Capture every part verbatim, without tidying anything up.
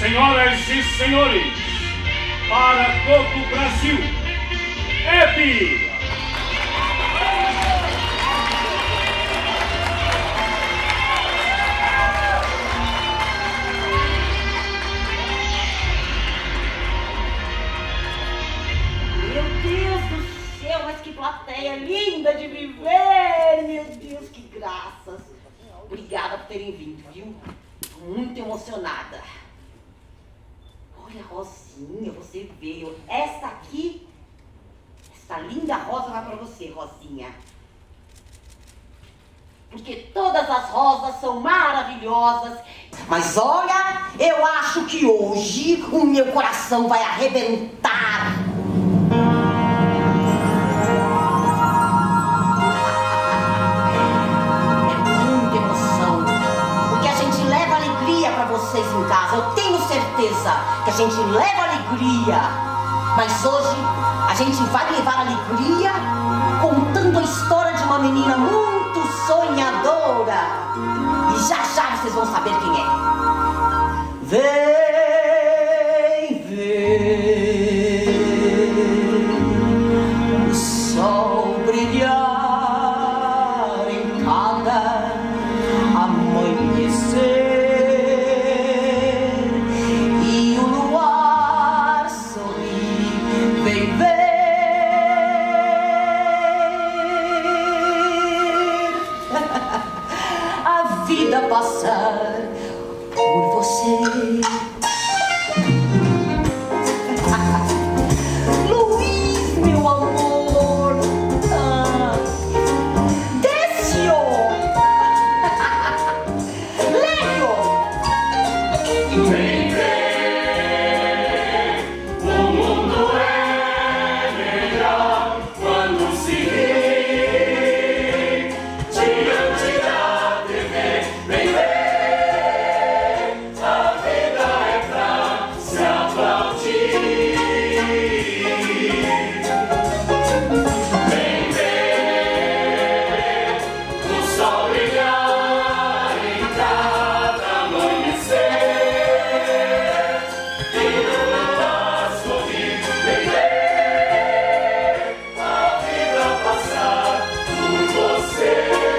Senhoras e senhores, para todo o Brasil, Hebe! Meu Deus do céu, mas que plateia linda de viver! Meu Deus, que graças! Obrigada por terem vindo, viu? Tô muito emocionada. Olha, Rosinha, você veio. Essa aqui, essa linda rosa vai pra você, Rosinha. Porque todas as rosas são maravilhosas. Mas olha, eu acho que hoje o meu coração vai arrebentar. Vocês em casa, eu tenho certeza que a gente leva alegria, mas hoje a gente vai levar alegria contando a história de uma menina muito sonhadora, e já já vocês vão saber quem é. Vem, vem o sol brilhar em cada amanhecer. Passar por você. Luiz, meu amor, ah, Décio, Lélio. Vem ver, o mundo é melhor quando se ri diante da T V. Vem ver, a vida é pra se aplaudir. Vem ver o sol brilhar em cada amanhecer e no luar sorrir. Vem ver a vida passar por você.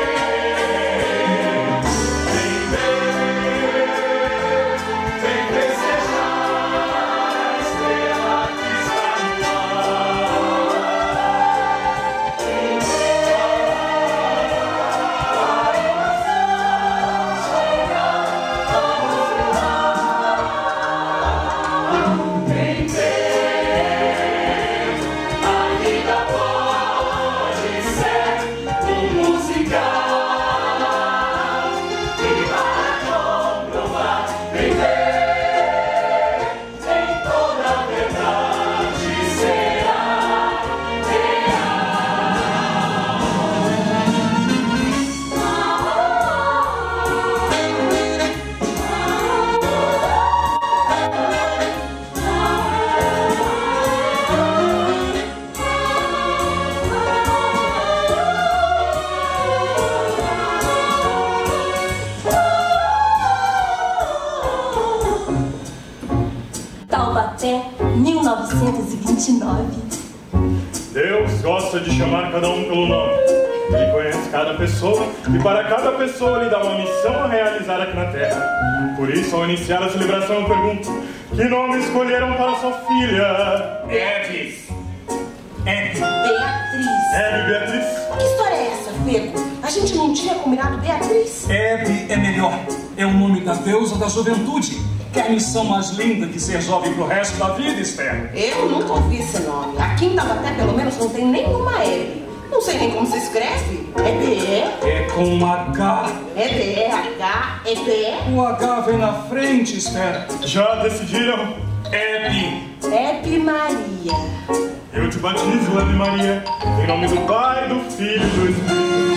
Taubaté, mil novecentos e vinte e nove. Deus gosta de chamar cada um pelo nome. Ele conhece cada pessoa e para cada pessoa lhe dá uma missão a realizar aqui na Terra. Por isso, ao iniciar a celebração, eu pergunto: que nome escolheram para sua filha? Hebe. Hebe. Beatriz. Hebe Beatriz. Que história é essa, Fego? A gente não tinha combinado Beatriz? Hebe é melhor. É o nome da deusa da juventude. Que é a missão mais linda de ser jovem pro resto da vida, Esther. Eu nunca ouvi esse nome. Aqui em Taubaté, pelo menos, não tem nenhuma Hebe. Não sei nem como se escreve. É B E? É com H. É B E H? É B E? O H vem na frente, Esther. Já decidiram? Hebe. Hebe Maria. Eu te batizo, Hebe Maria, em nome do Pai, do Filho e do Espírito.